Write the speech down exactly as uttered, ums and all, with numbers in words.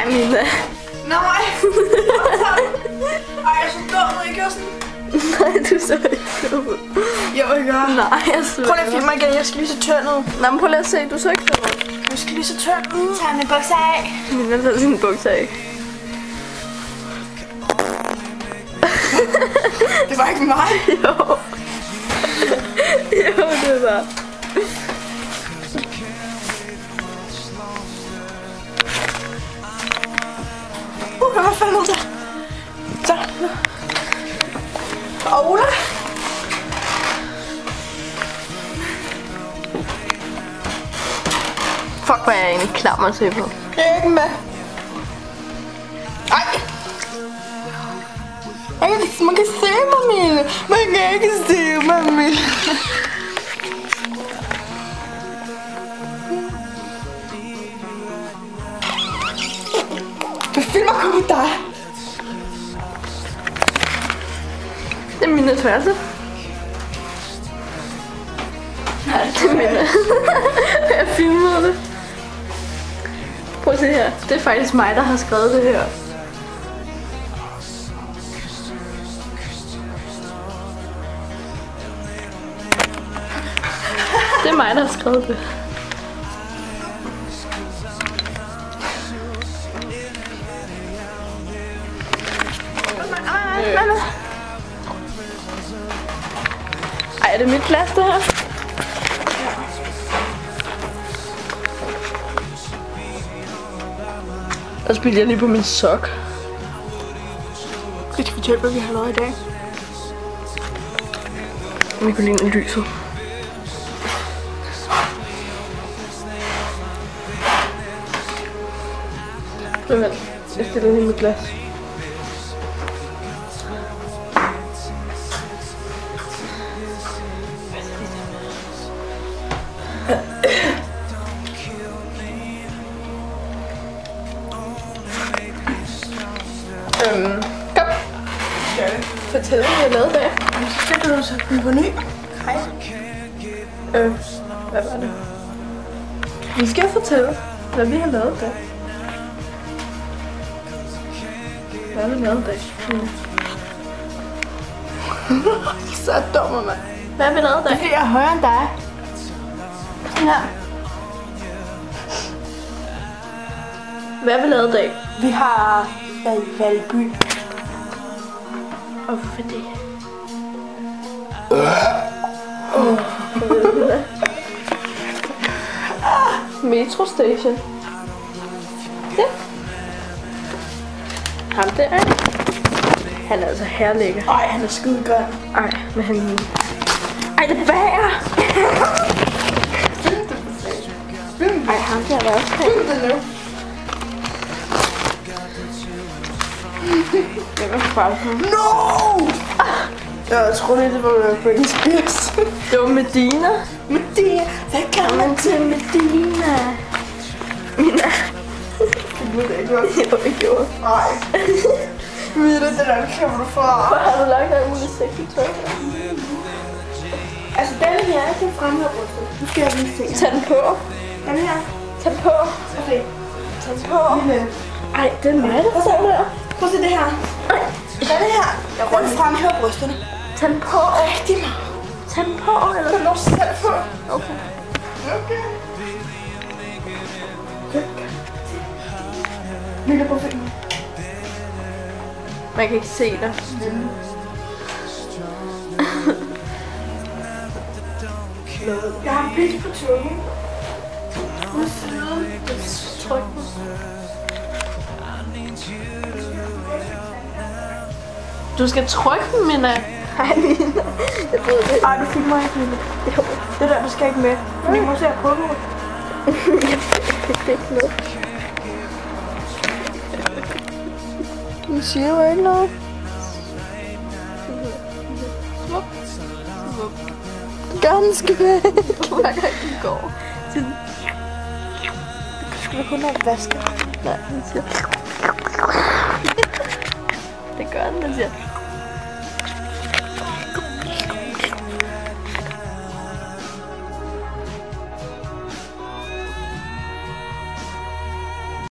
Mina. Nej. Ej, jeg er så dum, jeg gør sådan. Nej, du så ikke dum ud. Jo, jeg gør. Nej, jeg så Prøv lige at filme mig igen, jeg skal lige så tynd ud. Nå, men prøv lige at se, du så ikke dum ud. Jeg skal lige så tynd ud. Tag min bukser af. Mina tager sine bukser af. Det var ikke mig. Jo. Jo, det var. Uh, hvad fanden er det? Så. Ola. Fuck, hvor er jeg egentlig klam at se på. Jeg er ikke med. Ej. Ej, man kan se mig, Mille. Man kan ikke se mig, Mille. Du filmer kun dig. Det er Mina Tværs. Nej, det er Mina. Jeg filmede det. Prøv at se her. Det er faktisk mig, der har skrevet det her. Det er mig, der har skrevet det. Ej, er det mit glas, det her? Og spiller jeg lige på min sok. Skal jeg fortælle, hvad vi har lavet i dag? Nicoline lyset. Prøv at jeg stiller lige mit glas. Øhm, kom. Fortæl, hvad jeg har lavet der. Så skal du sætte den på ny. Hej. Øh, hvad var det? Vi skal fortælle, hvad vi har lavet der. Hvad har vi lavet der? Mm. Så dummer man. Hvad har vi lavet der? Det er fordi, jeg er højere end dig. Ja. Hvad har vi lavet der? Vi har været i Valby. Og hvorfor det? Uh. Metro Station. Ja. Ham der. Han er altså herlækker. Ej, han er skidegrøn. Ej, men han... Ej, det bager! Ej, ham der er også pæn. Film det nu. Jeg var bare sådan... No! Jeg troede lige, det var Britney Spears. Det var Medina. Medina. Hvad kan man til Medina? Mina. Det ved jeg ikke også. Jo, ikke gjort. Nej. Mida, det der kæmper du fra. Hvor har du lagt af muligt sexy tøj? Altså, denne her, den fremhæver brystet. Nu skal jeg vise ting. Tag den på. Den her. Tag den på. Okay. Tag den på. Lille. Ej, det er mig, der står der. Prøv at se det her. Ej. Denne her, den fremhæver brysterne. Tag den på. Rigtig meget. Tag den på, eller? Den lå selv på. Okay. Okay. Lille på filmen. Man kan ikke se dig. Jeg har en pis på tungen. Hvor siden? Tryk mig. Du skal trykke den, Mina. Hej, Mina. Jeg ved det. Ej, du filmer ikke, Mina. Jo. Det der, du skal ikke med. Vi må se at prøve nu. Jeg fik ikke noget. Du siger jo ikke noget. Smuk. Smuk. Ganske væk. Hver gang den går. Sådan. Du skal kun have vasket. Nej, den siger. Det gør den, den siger.